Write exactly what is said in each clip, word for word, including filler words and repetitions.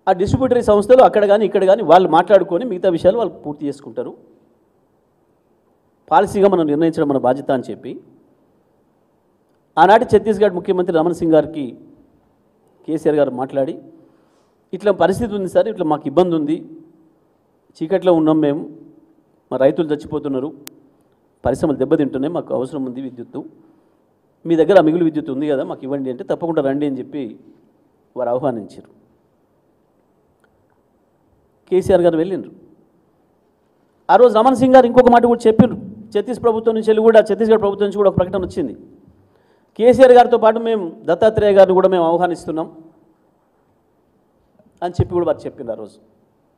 ఆ డిస్ట్రిబ్యూటరీ సంస్థలు అక్కడ కానీ ఇక్కడ కానీ వాళ్ళు మాట్లాడుకొని మిగతా విషయాలు వాళ్ళు పూర్తి చేసుకుంటారు. పాలసీగా మనం నిర్ణయించడం మన బాధ్యత అని చెప్పి ఆనాటి ఛత్తీస్గఢ్ ముఖ్యమంత్రి రమణ్ సింగ్ గారికి కేసీఆర్ గారు మాట్లాడి, ఇట్లా పరిస్థితి ఉంది సార్, ఇట్లా మాకు ఇబ్బంది ఉంది, చీకట్లో ఉన్నాం మేము, మా రైతులు చచ్చిపోతున్నారు, పరిశ్రమలు దెబ్బతింటున్నాయి, మాకు అవసరం ఉంది విద్యుత్తు, మీ దగ్గర మిగులు విద్యుత్ ఉంది కదా మాకు ఇవ్వండి అంటే తప్పకుండా రండి అని చెప్పి వారు ఆహ్వానించారు. కేసీఆర్ గారు వెళ్ళిండ్రు. ఆ రోజు రమణ్ సింగ్ గారు ఇంకొక మాట కూడా చెప్పిండ్రు. ఛత్తీస్ ప్రభుత్వం నుంచి వెళ్ళి కూడా ఛత్తీస్గఢ్ ప్రభుత్వం నుంచి కూడా ఒక ప్రకటన వచ్చింది. కేసీఆర్ గారితో పాటు మేము దత్తాత్రేయ గారిని కూడా మేము ఆహ్వానిస్తున్నాం అని చెప్పి కూడా వారు చెప్పింది. ఆ రోజు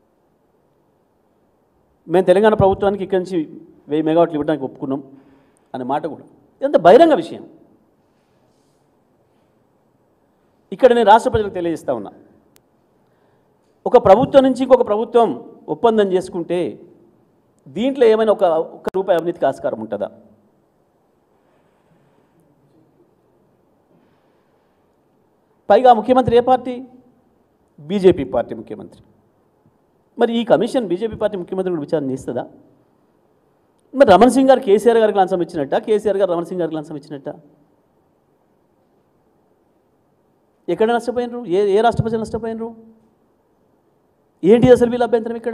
మేము తెలంగాణ ప్రభుత్వానికి ఇక్కడి నుంచి వెయ్యి మెగావాట్లు ఇవ్వడానికి ఒప్పుకున్నాం అనే మాట కూడా ఎంత బహిరంగ విషయం. ఇక్కడ నేను రాష్ట్ర ప్రజలకు తెలియజేస్తా ఉన్నా, ఒక ప్రభుత్వం నుంచి ఇంకొక ప్రభుత్వం ఒప్పందం చేసుకుంటే దీంట్లో ఏమైనా ఒక ఒక్క రూపాయి అవినీతికి ఆస్కారం ఉంటుందా? పైగా ముఖ్యమంత్రి ఏ పార్టీ? బీజేపీ పార్టీ ముఖ్యమంత్రి. మరి ఈ కమిషన్ బీజేపీ పార్టీ ముఖ్యమంత్రి కూడా విచారణ చేస్తుందా? మరి రమణ్ సింగ్ గారు కేసీఆర్ గారికి లంచం ఇచ్చినట్ట, కేసీఆర్ గారు రమణ్ సింగ్ గారికి లంచం ఇచ్చినట్ట? ఎక్కడ నష్టపోయినరు? ఏ ఏ రాష్ట్ర ప్రజలు నష్టపోయినరు? ఏంటి అసలు వీళ్ళ అభ్యంతరం ఇక్కడ?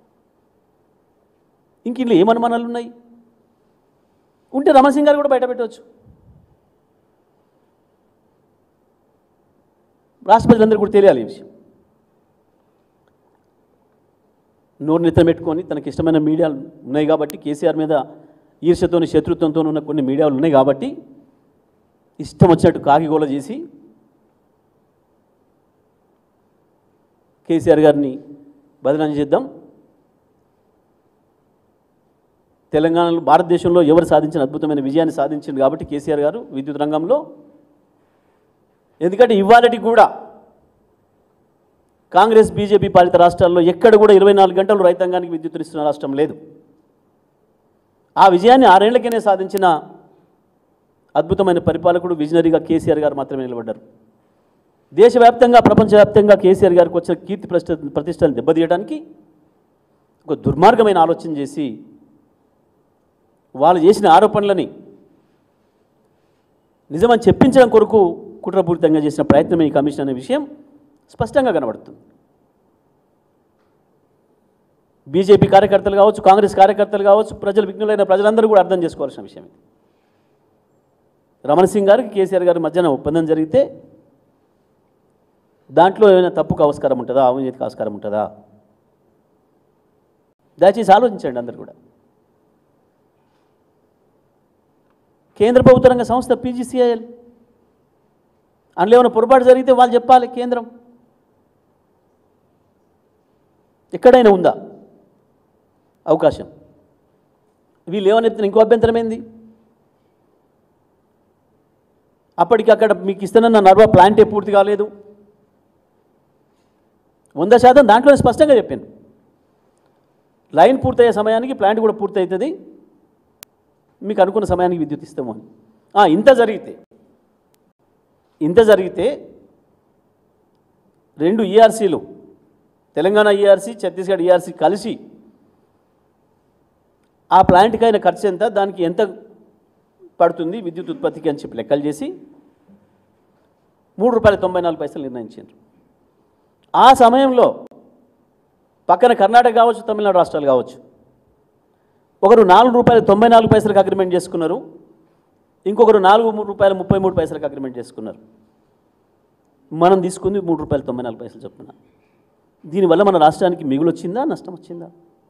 ఇంక ఇంట్లో ఏం అనుమానాలు ఉన్నాయి? ఉంటే రమణ్ సింగ్ గారు కూడా బయట పెట్టవచ్చు. రాష్ట్ర ప్రజలందరూ కూడా తెలియాలి ఈ విషయం. నోరు నెత్తం పెట్టుకొని తనకి ఇష్టమైన మీడియాలు ఉన్నాయి కాబట్టి, కేసీఆర్ మీద ఈర్ష్యతోని శత్రుత్వంతో ఉన్న కొన్ని మీడియాలు ఉన్నాయి కాబట్టి ఇష్టం వచ్చినట్టు కాకిగోల చేసి కేసీఆర్ గారిని బదనాం చేద్దాం, తెలంగాణలో భారతదేశంలో ఎవరు సాధించిన అద్భుతమైన విజయాన్ని సాధించింది కాబట్టి కేసీఆర్ గారు విద్యుత్ రంగంలో. ఎందుకంటే ఇవాళటి కూడా కాంగ్రెస్ బీజేపీ పాలిత రాష్ట్రాల్లో ఎక్కడ కూడా ఇరవై నాలుగు గంటలు రైతాంగానికి విద్యుత్తునిస్తున్న రాష్ట్రం లేదు. ఆ విజయాన్ని ఆరేళ్లకేనే సాధించిన అద్భుతమైన పరిపాలకుడు విజనరీగా కేసీఆర్ గారు మాత్రమే నిలబడ్డారు. దేశవ్యాప్తంగా ప్రపంచవ్యాప్తంగా కేసీఆర్ గారికి వచ్చిన కీర్తి ప్రతిష్ట ప్రతిష్టలు దెబ్బతీయడానికి ఒక దుర్మార్గమైన ఆలోచన చేసి వాళ్ళు చేసిన ఆరోపణలని నిజమని చెప్పించడం కొరకు కుట్రపూరితంగా చేసిన ప్రయత్నమే ఈ కమిషన్ అనే విషయం స్పష్టంగా కనబడుతుంది. బీజేపీ కార్యకర్తలు కావచ్చు, కాంగ్రెస్ కార్యకర్తలు కావచ్చు, ప్రజలు విఘ్నులైన ప్రజలందరూ కూడా అర్థం చేసుకోవాల్సిన విషయం. రమణ్ సింగ్ గారికి కేసీఆర్ గారి మధ్యన ఒప్పందం జరిగితే దాంట్లో ఏమైనా తప్పుకు ఆస్కారం ఉంటుందా, అవినీతికి ఆస్కారం ఉంటుందా? దయచేసి ఆలోచించండి అందరు కూడా. కేంద్ర ప్రభుత్వ రంగ సంస్థ పీజీసీఐఎల్, అందులో ఏమైనా పొరపాటు జరిగితే వాళ్ళు చెప్పాలి. కేంద్రం ఎక్కడైనా ఉందా అవకాశం? వీళ్ళు ఏమని చెప్తున్నారు? ఇంకో అభ్యంతరం ఏంది? అప్పటికి అక్కడ మీకు ఇస్తున్న నర్వా ప్లాంటే పూర్తి కాలేదు, వంద శాతం దాంట్లో స్పష్టంగా చెప్పాను. లైన్ పూర్తయ్యే సమయానికి ప్లాంట్ కూడా పూర్తి అవుతుంది, మీకు అనుకున్న సమయానికి విద్యుత్ ఇస్తాము అని. ఇంత జరిగితే ఇంత జరిగితే రెండు ఈఆర్సీలు, తెలంగాణ ఈఆర్సీ, ఛత్తీస్గఢ్ ఈఆర్సీ కలిసి ఆ ప్లాంట్కి అయిన ఖర్చు ఎంత, దానికి ఎంత పడుతుంది విద్యుత్ ఉత్పత్తికి అని చెప్పి లెక్కలు చేసి మూడు రూపాయల తొంభై నాలుగు పైసలు నిర్ణయించారు. ఆ సమయంలో పక్కన కర్ణాటక కావచ్చు, తమిళనాడు రాష్ట్రాలు కావచ్చు, ఒకరు నాలుగు రూపాయల తొంభై నాలుగు పైసలకు అగ్రిమెంట్ చేసుకున్నారు, ఇంకొకరు నాలుగు మూడు రూపాయల ముప్పై మూడు పైసలకు అగ్రిమెంట్ చేసుకున్నారు. మనం తీసుకుంది మూడు రూపాయల తొంభై నాలుగు పైసలు చెప్తున్నా. దీనివల్ల మన రాష్ట్రానికి మిగులు వచ్చిందా, నష్టం వచ్చిందా?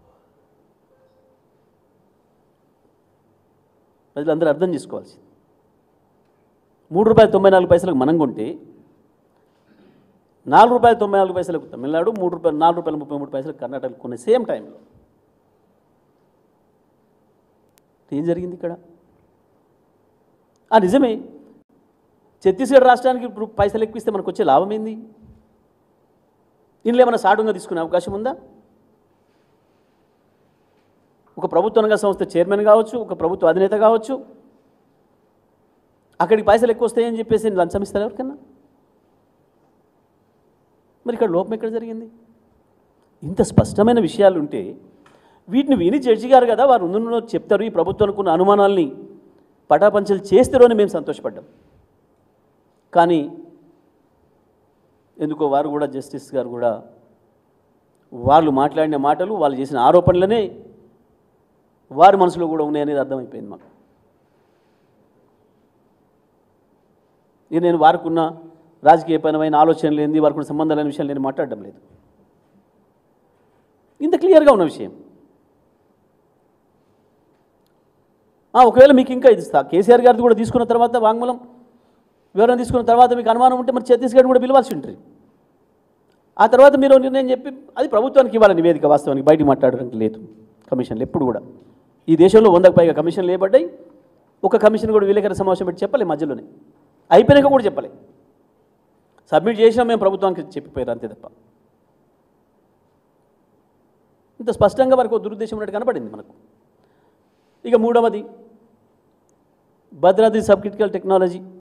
ప్రజలందరూ అర్థం చేసుకోవాల్సింది. మూడు రూపాయల తొంభై నాలుగు పైసలకు మనం కొంటే నాలుగు రూపాయల తొంభై నాలుగు పైసలకు తమిళనాడు, మూడు రూపాయలు నాలుగు రూపాయల ముప్పై మూడు పైసలకు కర్ణాటక కొనే సేమ్ టైంలో ఏం జరిగింది ఇక్కడ? నిజమే, ఛత్తీస్గఢ్ రాష్ట్రానికి ఇప్పుడు పైసలు ఎక్కువిస్తే మనకు వచ్చే లాభం ఏంది? ఇందులో ఏమైనా సాడుగా తీసుకునే అవకాశం ఉందా? ఒక ప్రభుత్వ రంగ సంస్థ చైర్మన్ కావచ్చు, ఒక ప్రభుత్వ అధినేత కావచ్చు, అక్కడికి పైసలు ఎక్కువ వస్తాయని చెప్పేసి లంచం ఇస్తారు ఎవరికన్నా? మరి ఇక్కడ లోపం ఎక్కడ జరిగింది? ఇంత స్పష్టమైన విషయాలు ఉంటే వీటిని విని జడ్జి గారు కదా వారు ముందు చెప్తారు, ఈ ప్రభుత్వానికి ఉన్న అనుమానాల్ని పటాపంచలు చేస్తారో అని మేము సంతోషపడ్డాం. కానీ ఎందుకో వారు కూడా, జస్టిస్ గారు కూడా, వాళ్ళు మాట్లాడిన మాటలు, వాళ్ళు చేసిన ఆరోపణలనే వారి మనసులో కూడా ఉన్నాయనేది అర్థమైపోయింది మాకు. ఇది నేను వారికి ఉన్న రాజకీయపరమైన ఆలోచనలు ఏంది, వారికి ఉన్న సంబంధాలైన విషయాలు నేను మాట్లాడడం లేదు. ఇంత క్లియర్గా ఉన్న విషయం. ఒకవేళ మీకు ఇంకా ఇది కేసీఆర్ గారిది కూడా తీసుకున్న తర్వాత, వాంగ్మూలం వివరణ తీసుకున్న తర్వాత మీకు అనుమానం ఉంటే మరి ఛత్తీస్గఢ్ కూడా పిలవాల్సి ఉంటుంది. ఆ తర్వాత మీరు నిర్ణయం చెప్పి అది ప్రభుత్వానికి ఇవ్వాలి నివేదిక. వాస్తవానికి బయటికి మాట్లాడడానికి లేదు కమిషన్లు ఎప్పుడు కూడా. ఈ దేశంలో వందకు పైగా కమిషన్లు ఏపడ్డాయి. ఒక కమిషన్ కూడా విలేకరుల సమావేశం పెట్టి చెప్పలే, మధ్యలోనే అయిపోయినాక కూడా చెప్పలే. సబ్మిట్ చేసినా మేము ప్రభుత్వానికి చెప్పిపోయారు అంతే తప్ప. ఇంత స్పష్టంగా వారికి దురుద్దేశం ఉన్నట్టు కనపడింది మనకు. ఇక మూడవది భద్రాద్రి సబ్ క్రిటికల్ టెక్నాలజీ